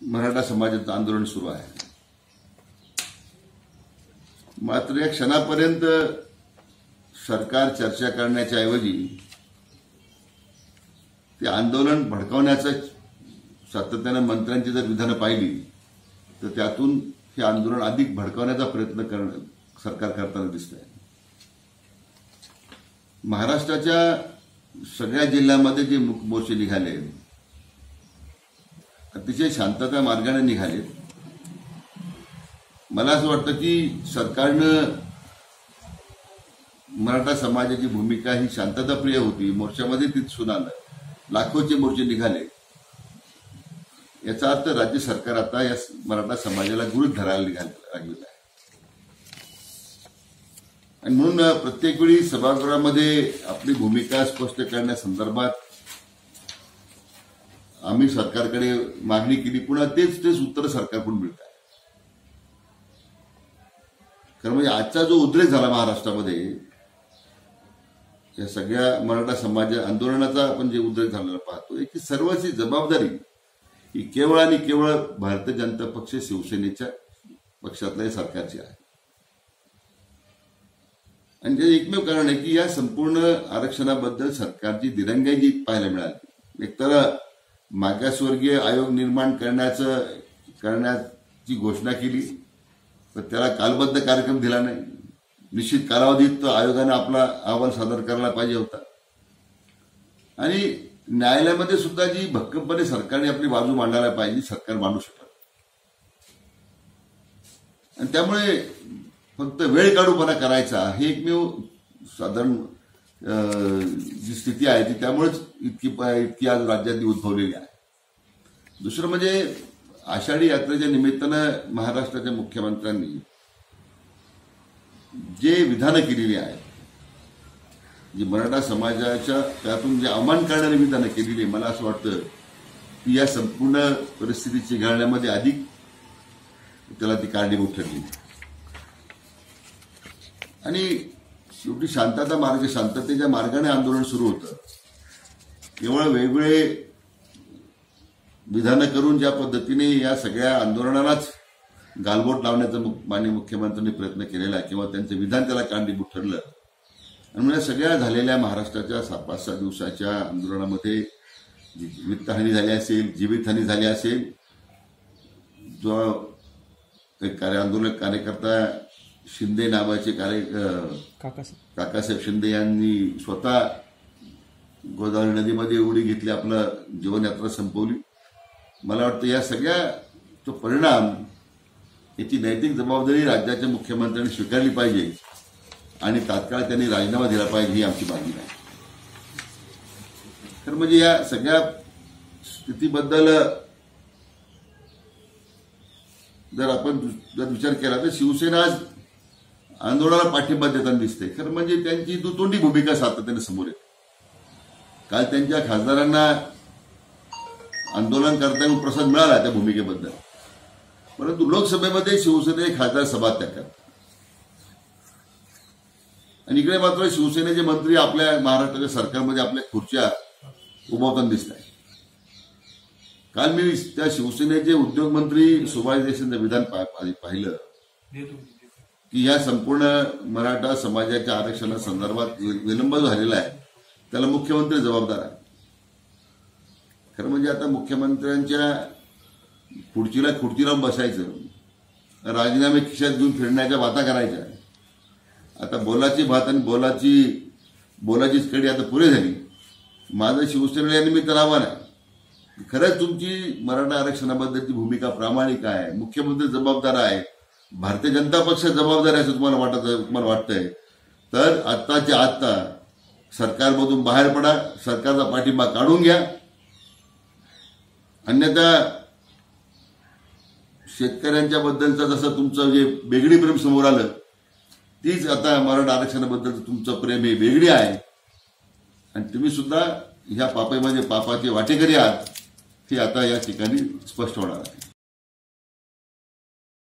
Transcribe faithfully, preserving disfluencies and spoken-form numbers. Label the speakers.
Speaker 1: मराठा समाजाचं आंदोलन सुरू आहे. मात्र या क्षणापर्यंत सरकार चर्चा करण्याच्या ऐवजी ते आंदोलन भडकावण्याचं सातत्याने मंत्र्यांची जर विधानं पाहिली तर त्यातून हे आंदोलन अधिक भडकावण्याचा प्रयत्न करणं सरकार करताना दिसतंय. महाराष्ट्राच्या सगळ्या जिल्ह्यांमध्ये जे मुख्य मोर्चे निघाले अतिशय शांतता मार्गाने निघाले. मला असं वाटतं की सरकारनं मराठा समाजाची भूमिका ही शांतताप्रिय होती. मोर्चामध्ये तीच सुनालं, लाखोचे मोर्चे निघाले. याचा अर्थ राज्य सरकार आता या मराठा समाजाला गृहीत धरायला निघायला लागलेलं आहे. आणि म्हणून प्रत्येक वेळी सभागृहामध्ये आपली भूमिका स्पष्ट करण्यासंदर्भात आम्ही सरकारकडे मागणी केली, पुन्हा तेच तेच उत्तर सरकारकडून मिळत आहे. कारण म्हणजे आजचा जो उद्रेक झाला महाराष्ट्रामध्ये या सगळ्या मराठा समाज आंदोलनाचा आपण जे उद्रेक झालेला पाहतोय की सर्वांची जबाबदारी ही केवळ आणि केवळ भारतीय जनता पक्ष शिवसेनेच्या पक्षातल्या सरकारची आहे. आणि जे एकमेव कारण आहे की या संपूर्ण आरक्षणाबद्दल सरकारची दिरंगाई जी पाहायला मिळाली. एकतर मागासवर्गीय आयोग निर्माण करण्याचं करण्याची घोषणा केली तर त्याला कालबद्ध कार्यक्रम दिला नाही. निश्चित कालावधीत आयोगाने आपला अहवाल सादर करायला पाहिजे होता. आणि न्यायालयामध्ये सुद्धा जी भक्कमपणे सरकारने आपली बाजू मांडायला पाहिजे सरकार मांडू शकत. आणि त्यामुळे फक्त वेळ काढूपणा करायचा हे एकमेव साधारण जी स्थिती आहे ती त्यामुळेच इतकी इतकी आज राज्यात उद्भवलेली आहे. दुसरं म्हणजे आषाढी यात्रेच्या निमित्तानं महाराष्ट्राच्या मुख्यमंत्र्यांनी जे विधानं केलेली आहेत, जी मराठा समाजाच्या त्यातून जे अवमान करणारी विधानं केलेली, मला असं वाटतं की या संपूर्ण परिस्थितीची घालण्यामध्ये अधिक त्याला ती कारणीभूत ठरली. आणि शेवटी शांतता मार्ग शांततेच्या मार्गाने आंदोलन सुरू होतं. केवळ वेगवेगळे विधानं करून ज्या पद्धतीने या सगळ्या आंदोलनालाच गालबोट लावण्याचा माननीय मुख्यमंत्र्यांनी प्रयत्न केलेला किंवा त्यांचं विधान त्याला कारणीभूत ठरलं. आणि म्हणजे सगळ्या झालेल्या महाराष्ट्राच्या सात पाच सहा दिवसाच्या आंदोलनामध्ये वित्तहानी झाली असेल, जीवितहानी झाली असेल, जो कार्य आंदोलक कार्यकर्ता शिंदे नावाचे कार्य काकासाहेब शिंदे यांनी स्वतः गोदावरी नदीमध्ये उडी घेतली, आपलं जीवनयात्रा संपवली. मला वाटतं या सगळ्या परिणाम याची नैतिक जबाबदारी राज्याच्या मुख्यमंत्र्यांनी स्वीकारली पाहिजे आणि तात्काळ त्यांनी राजीनामा दिला पाहिजे ही आमची मागणी आहे. तर म्हणजे या सगळ्या स्थितीबद्दल जर आपण जर विचार केला तर शिवसेना आज आंदोलनाला पाठिंबा देताना दिसते. खरं म्हणजे त्यांची दुतोंडी भूमिका सातत्याने समोर येते. काल त्यांच्या खासदारांना आंदोलन करताना प्रसाद मिळाला त्या भूमिकेबद्दल, परंतु लोकसभेमध्ये शिवसेनेचे खासदार सभात्याग करतात आणि इकडे मात्र शिवसेनेचे मंत्री आपल्या महाराष्ट्राच्या सरकारमध्ये आपल्या खुर्च्या उभवताना दिसत आहे. काल मी त्या शिवसेनेचे उद्योगमंत्री सुभाष देशमुखांचं विधान पाहिलं की या संपूर्ण मराठा समाजाच्या आरक्षणासंदर्भात विलंब झालेला आहे त्याला मुख्यमंत्री जबाबदार आहे. खरं म्हणजे आता मुख्यमंत्र्यांच्या खुर्चीला खुर्ची लावून बसायचं, राजीनामे खिशात घेऊन फिरण्याच्या बाता करायच्या. आता बोलाची भात आणि बोलाची बोलाचीच कडी आता पुरे झाली. माझं शिवसेनेला या निमित्तानं आव्हान आहे, खरंच तुमची मराठा आरक्षणाबद्दलची भूमिका प्रामाणिक आहे, मुख्यमंत्री जबाबदार आहे, भारतीय जनता पक्ष जबाबदार आहे असं तुम्हाला वाटत तुम्हाला वाटतंय तर आत्ताच्या आत्ता सरकारमधून बाहेर पडा, सरकारचा पाठिंबा काढून घ्या. अन्यथा शेतकऱ्यांच्या बद्दलचं जसं तुमचं जे वेगळी प्रेम समोर आलं तीच आता मराठा आरक्षणाबद्दल तुमचं प्रेम हे वेगळी आहे आणि तुम्ही सुद्धा ह्या पापामध्ये पापाचे वाटेकरी आहात हे आता या ठिकाणी स्पष्ट होणार आहे.